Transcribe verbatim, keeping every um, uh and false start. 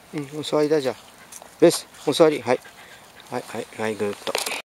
うん、お座りだじゃあ。ベース、お座り。はい。はい、はい、はい、ぐーっと。